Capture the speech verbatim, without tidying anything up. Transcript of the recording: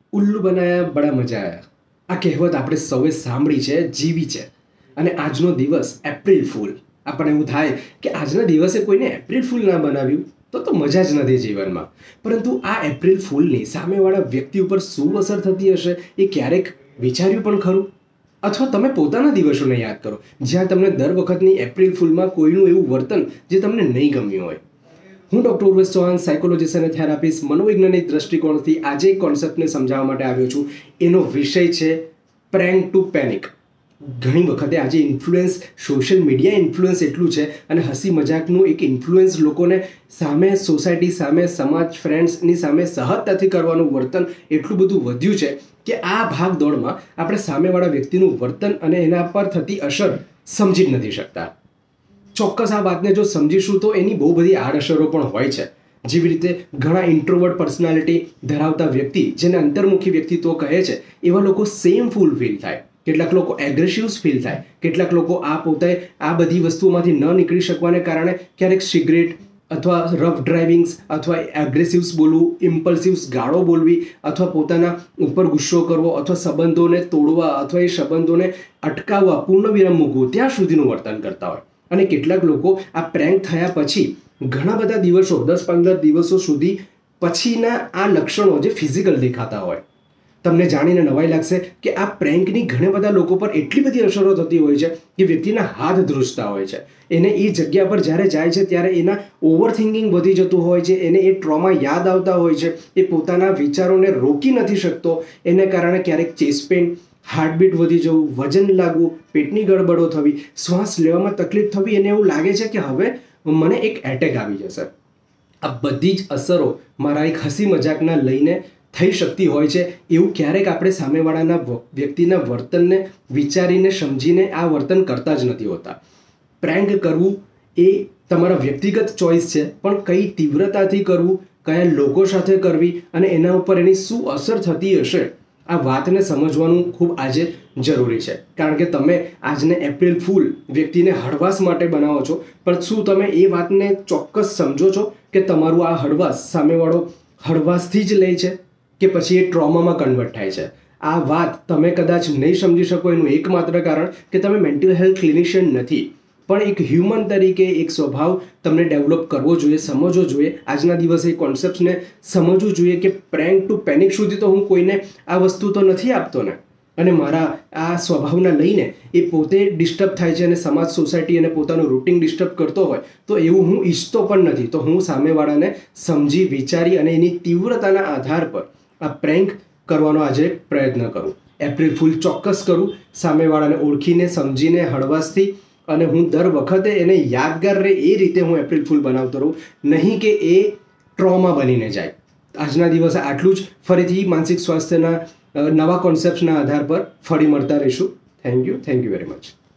ઉલ્લુ બનાયા બડા મજા આયા. આ કહેવત આપણે સૌએ સાંભળી છે, જીવી છે. અને આજનો દિવસ એપ્રિલ ફૂલ. આપણને એવું થાય કે આજના દિવસે કોઈને એપ્રિલ ફૂલ ના બનાવ્યું તો તો મજા જ નથી જીવનમાં. પરંતુ આ એપ્રિલ ફૂલની સામેવાળા વ્યક્તિ ઉપર શું અસર થતી હશે એ ક્યારેક વિચાર્યું પણ ખરું? અથવા તમે પોતાના દિવસોને યાદ કરો જ્યાં તમને દર વખતની એપ્રિલ ફૂલમાં કોઈનું એવું વર્તન જે તમને નહીં ગમ્યું હોય. હું ડૉક્ટર ઉર્વેશ ચૌહાણ, સાયકોલોજીસ્ટ અને થેરાપિસ્ટ, મનોવૈજ્ઞાનિક દ્રષ્ટિકોણથી આજે એક કોન્સેપ્ટને સમજાવવા માટે આવ્યો છું. એનો વિષય છે પ્રેન્ક ટુ પેનિક. ઘણી વખતે આજે ઇન્ફ્લુઅન્સ, સોશિયલ મીડિયા ઇન્ફ્લુઅન્સ એટલું છે અને હસી મજાકનું એક ઇન્ફ્લુઅન્સ લોકોને સામે, સોસાયટી સામે, સમાજ, ફ્રેન્ડ્સની સામે સહજતાથી કરવાનું વર્તન એટલું બધું વધ્યું છે કે આ ભાગ દોડમાં આપણે સામેવાળા વ્યક્તિનું વર્તન અને એના પર થતી અસર સમજી જ નથી શકતા. ચોક્કસ આ વાતને જો સમજીશું તો એની બહુ બધી આડઅસરો પણ હોય છે. જેવી રીતે ઘણા ઇન્ટ્રોવર્ટ પર્સનાલિટી ધરાવતા વ્યક્તિ, જેને અંતર્મુખી વ્યક્તિત્વ કહે છે, એવા લોકો સેમ ફૂલ ફીલ થાય. કેટલાક લોકો એગ્રેસિવ ફીલ થાય. કેટલાક લોકો આ પોતે આ બધી વસ્તુઓમાંથી ન નીકળી શકવાને કારણે ક્યારેક સિગરેટ અથવા રફ ડ્રાઇવિંગ્સ અથવા એગ્રેસિવ્સ બોલવું, ઇમ્પલ્સિવ્સ ગાળો બોલવી અથવા પોતાના ઉપર ગુસ્સો કરવો અથવા સંબંધોને તોડવા અથવા એ સંબંધોને અટકાવવા, પૂર્ણવિરામ મૂકવું, ત્યાં સુધીનું વર્તન કરતા હોય. અને કેટલાક લોકો આ પ્રેન્ક થયા પછી ઘણા બધા દિવસો, દસ પંદર દિવસો સુધી પછીના આ લક્ષણો જે ફિઝિકલ દેખાતા હોય. તમને જાણીને નવાઈ લાગશે કે આ પ્રેન્કની ઘણા બધા લોકો પર એટલી બધી અસરો થતી હોય છે કે વ્યક્તિના હાથ ધ્રુજતા હોય છે. એને એ જગ્યા પર જ્યારે જાય છે ત્યારે એના ઓવર થિંકિંગ વધી જતું હોય છે. એને એ ટ્રોમા યાદ આવતા હોય છે. એ પોતાના વિચારોને રોકી નથી શકતો. એને કારણે ક્યારેક ચેસ્ટ પેઇન, હાર્ટબીટ વધી જવું, વજન લાગવું, પેટની ગડબડો થવી, શ્વાસ લેવામાં તકલીફ થવી, એને એવું લાગે છે કે હવે મને એક એટેક આવી જશે. આ બધી જ અસરો મારા એક હસી મજાકના લઈને થઈ શકતી હોય છે. એવું ક્યારેક આપણે સામેવાળાના વ્યક્તિના વર્તનને વિચારીને, સમજીને આ વર્તન કરતા જ નથી હોતા. પ્રેન્ક કરવું એ તમારા વ્યક્તિગત ચોઇસ છે, પણ કઈ તીવ્રતાથી કરવું, કયા લોકો સાથે કરવી અને એના ઉપર એની શું અસર થતી હશે, આ વાતને સમજવાનું ખૂબ આજે જરૂરી છે. કારણ કે તમે આજને એપ્રિલ ફૂલ વ્યક્તિને હળવાશ માટે બનાવો છો, પણ શું તમે એ વાતને ચોક્કસ સમજો છો કે તમારું આ હળવાશ સામેવાળો હળવાશથી જ લે છે કે પછી એ ટ્રોમામાં કન્વર્ટ થાય છે? આ વાત તમે કદાચ નહીં સમજી શકો એનું એકમાત્ર કારણ કે તમે મેન્ટલ હેલ્થ ક્લિનિશિયન નથી. પણ એક હ્યુમન તરીકે એક સ્વભાવ તમને ડેવલપ કરવો જોઈએ, સમજવો જોઈએ. આજના દિવસે એ કોન્સેપ્ટને સમજવું જોઈએ કે પ્રેન્ક ટુ પેનિક સુધી તો હું કોઈને આ વસ્તુ તો નથી આપતો ને, અને મારા આ સ્વભાવના લઈને એ પોતે ડિસ્ટર્બ થાય છે અને સમાજ, સોસાયટી અને પોતાનું રૂટીન ડિસ્ટર્બ કરતો હોય તો એવું હું ઈચ્છતો પણ નથી. તો હું સામેવાળાને સમજી, વિચારી અને એની તીવ્રતાના આધાર પર આ પ્રેન્ક કરવાનો આજે પ્રયત્ન કરું. એપ્રિલ ફૂલ ચોક્કસ કરું, સામેવાળાને ઓળખીને, સમજીને, હળવાશથી. અને હું દર વખતે એને યાદગાર રહે એ રીતે હું એપ્રિલ ફૂલ બનાવતો રહું, નહીં કે એ ટ્રોમા બનીને જાય. આજના દિવસે આટલું જ. ફરીથી માનસિક સ્વાસ્થ્યના નવા કોન્સેપ્ટના આધાર પર ફરી મળતા રહીશું. Thank you thank you very much.